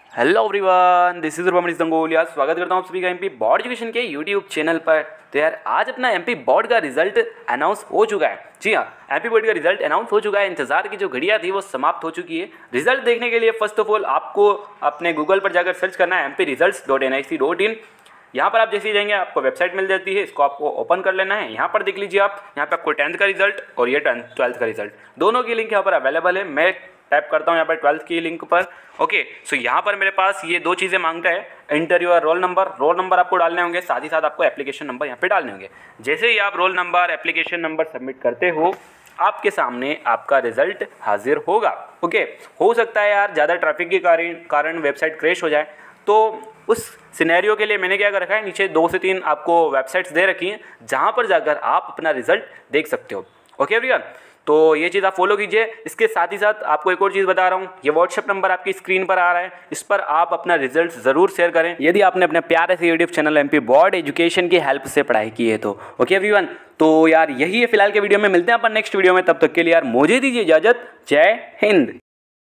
Hello everyone, this is Rupmani Gangolia. स्वागत करता हूँ आप सभी का एमपी बोर्ड एजुकेशन के यूट्यूब चैनल पर। तो यार आज अपना एमपी बोर्ड का रिजल्ट अनाउंस हो चुका है। जी हाँ, एमपी बोर्ड का रिजल्ट अनाउंस हो चुका है। इंतजार की जो घड़ियाँ थी वो समाप्त हो चुकी है। रिजल्ट देखने के लिए फर्स्ट ऑफ ऑल आपको अपने गूगल पर जाकर सर्च करना है mpresults.nic.in। यहाँ पर आप जैसे ही जाएंगे आपको वेबसाइट मिल जाती है, इसको आपको ओपन कर लेना है। यहाँ पर देख लीजिए आप, यहाँ पे आपको 10th का रिजल्ट और ये 12th का रिजल्ट दोनों की लिंक यहाँ पर अवेलेबल है। मैं टाइप करता हूँ यहाँ पर 12th की लिंक पर। ओके, सो यहाँ पर मेरे पास ये दो चीज़ें मांगता है, इंटर योर रोल नंबर आपको डालने होंगे, साथ ही साथ आपको एप्लीकेशन नंबर यहाँ पे डालने होंगे। जैसे ही आप roll number application number submit करते हो आपके सामने आपका रिजल्ट हाजिर होगा। ओके, हो सकता है यार ज़्यादा ट्रैफिक के कारण वेबसाइट क्रैश हो जाए, तो उस सिनेरियो के लिए मैंने क्या कर रखा है, नीचे 2 से 3 आपको वेबसाइट्स दे रखी हैं जहाँ पर जाकर आप अपना रिजल्ट देख सकते हो। ओके एवरीवन, तो ये चीज़ आप फॉलो कीजिए। इसके साथ ही साथ आपको एक और चीज़ बता रहा हूँ, ये व्हाट्सएप नंबर आपकी स्क्रीन पर आ रहा है, इस पर आप अपना रिजल्ट ज़रूर शेयर करें यदि आपने अपने प्यारे से YouTube channel MP board education की हेल्प से पढ़ाई की है तो। ओके एवरीवन, तो यार यही है फिलहाल के वीडियो में, मिलते हैं अपन नेक्स्ट वीडियो में। तब तक के लिए यार मुझे दीजिए इजाज़त। जय हिंद।